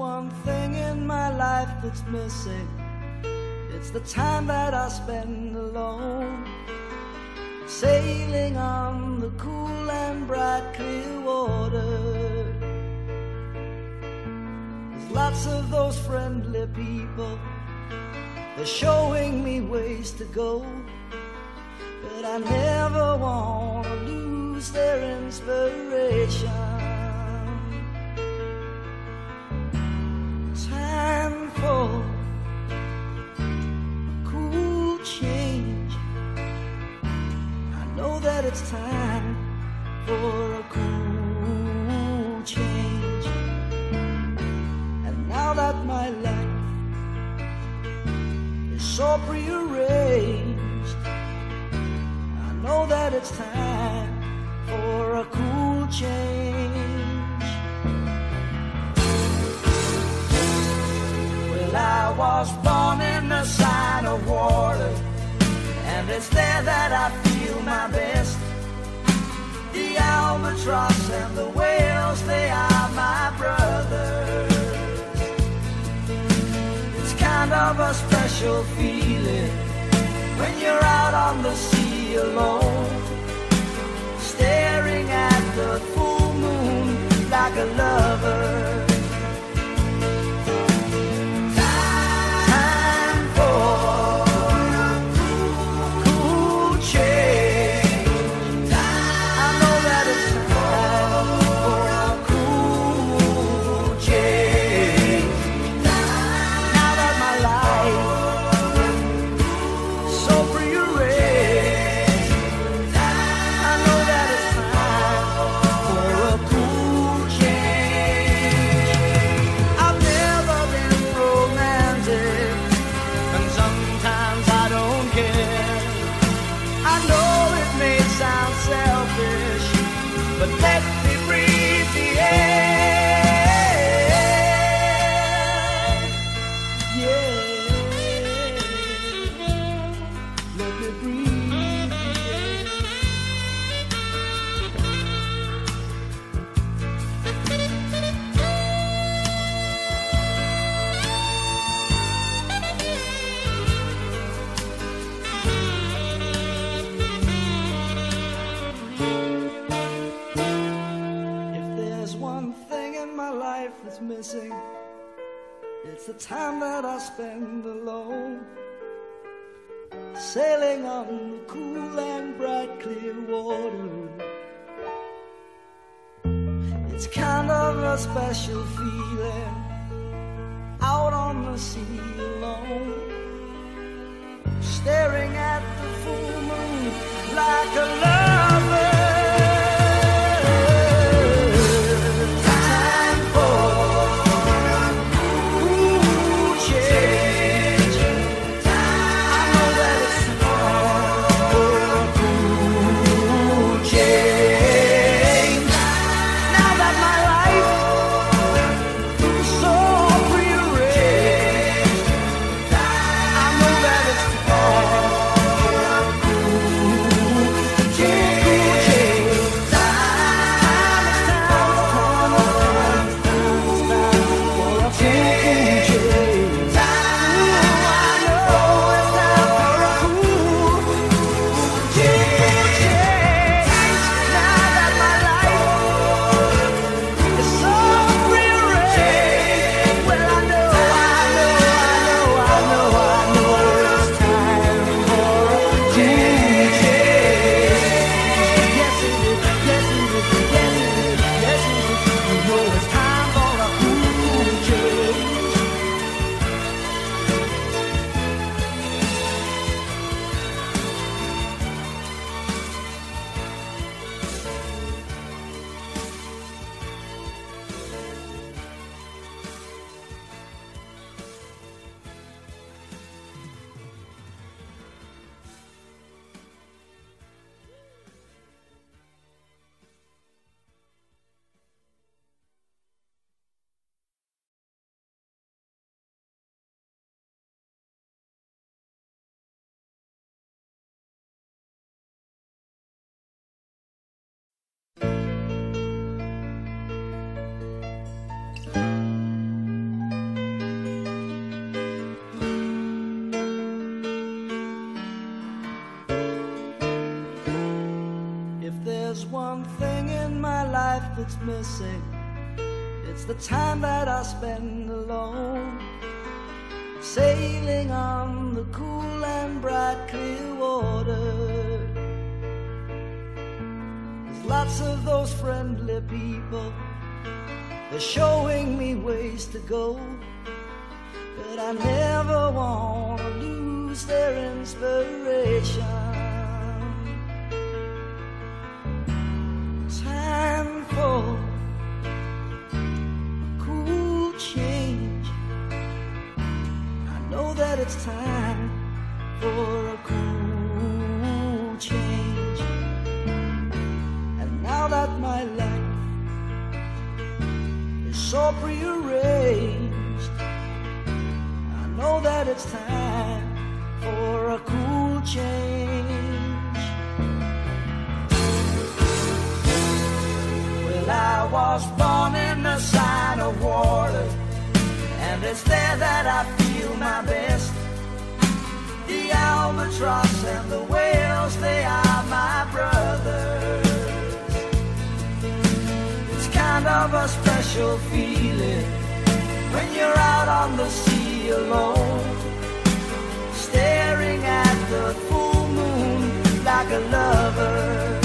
one thing in my life that's missing, it's the time that I spend alone, sailing on the cool and bright clear water. There's lots of those friendly people, they're showing me ways to go, but I never want to lose their inspiration. Time for a cool change. I know that it's time for a cool change. And now that my life is so prearranged, I know that it's time for a cool change. I was born in the sign of water, and it's there that I feel my best. The albatross and the whales, they are my brothers. It's kind of a special feeling when you're out on the sea alone, staring at the full moon like a lover. Missing, it's the time that I spend alone, sailing on the cool and bright clear water. It's kind of a special feeling, out on the sea alone, staring at the full moon like a lover. Yeah. that's missing. It's the time that I spend alone, sailing on the cool and bright clear water. There's lots of those friendly people, they're showing me ways to go, but I never want to lose their inspiration. Time for cool change. I know that it's time for a cool change. And now that my life is so prearranged, I know that it's time for a cool change. Well, I was born in the sign of water, and it's there that I feel my best. The albatross and the whales, they are my brothers. It's kind of a special feeling when you're out on the sea alone, staring at the full moon like a lover.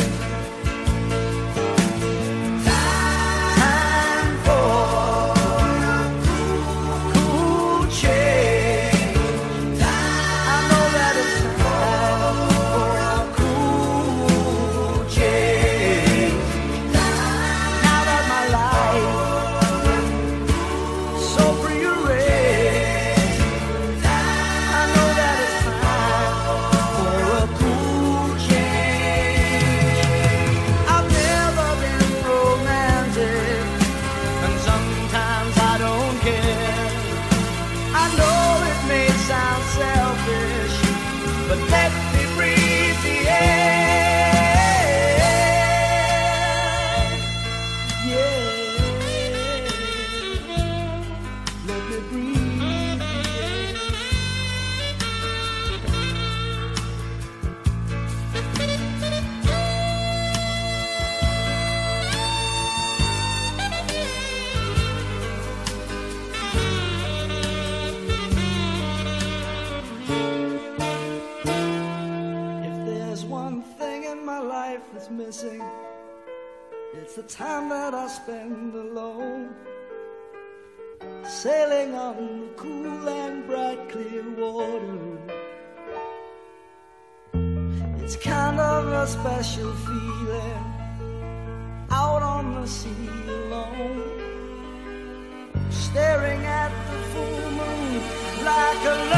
Missing, it's the time that I spend alone, sailing on the cool and bright clear water. It's kind of a special feeling out on the sea alone, staring at the full moon like a